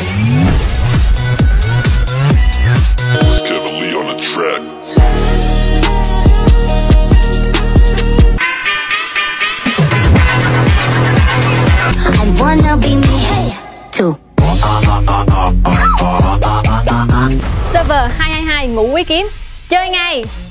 Kevin Lee on the track. I wanna be me, hey, too. Server 222 Ngũ Quý Kiếm chơi ngay.